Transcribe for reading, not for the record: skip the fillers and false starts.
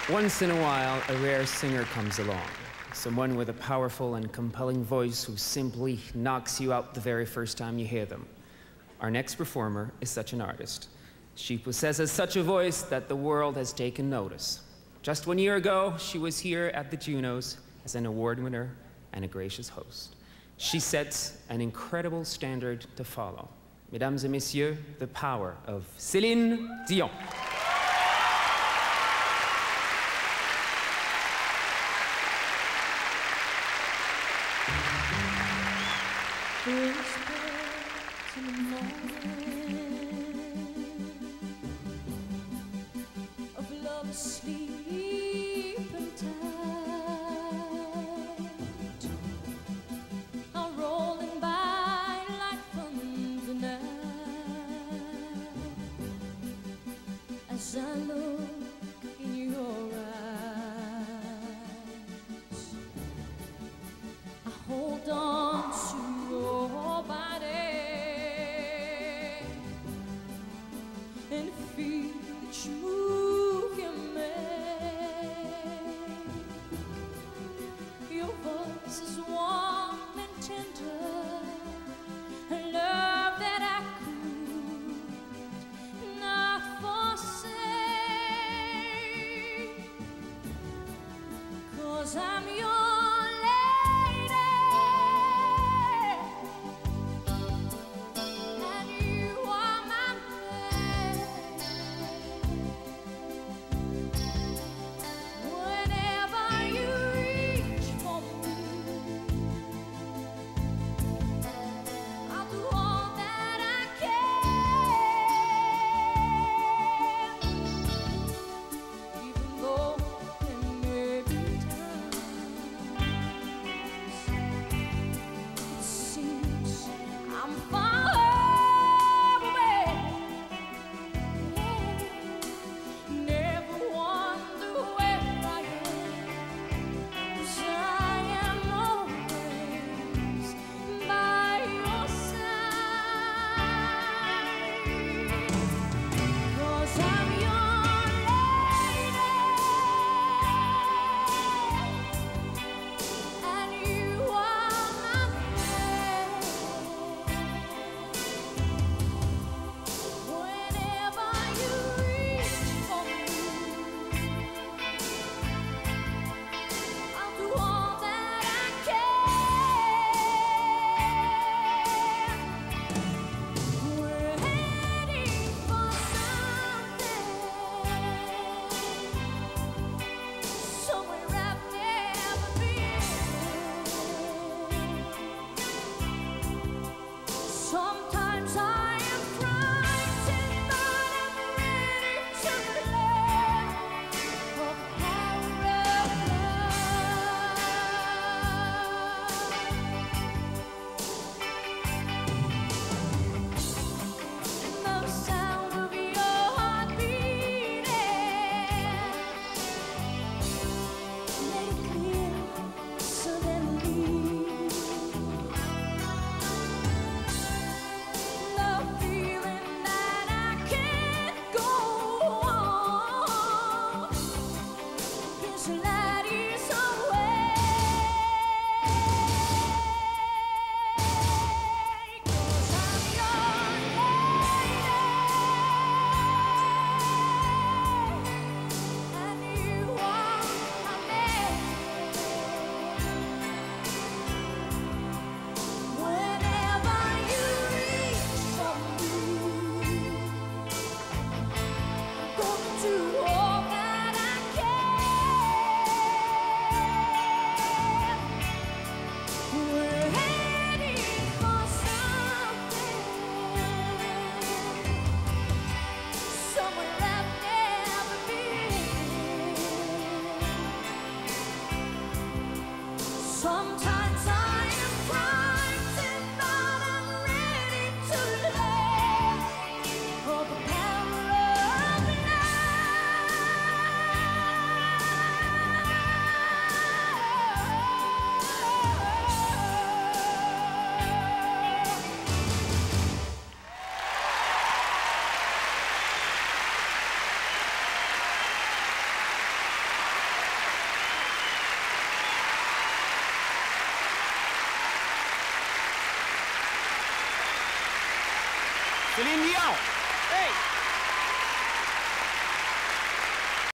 Once in a while, a rare singer comes along. Someone with a powerful and compelling voice who simply knocks you out the very first time you hear them. Our next performer is such an artist. She possesses such a voice that the world has taken notice. Just 1 year ago, she was here at the Junos as an award winner and a gracious host. She sets an incredible standard to follow. Mesdames et messieurs, the power of CELINE Dion. In the morning of love sleep and tight are rolling by like thunder now as I look in your eyes. I hold on to your body and feel each move you make. Your voice is warm and tender, a love that I could not forsake, 'cause I'm your Celine Dion. Hey!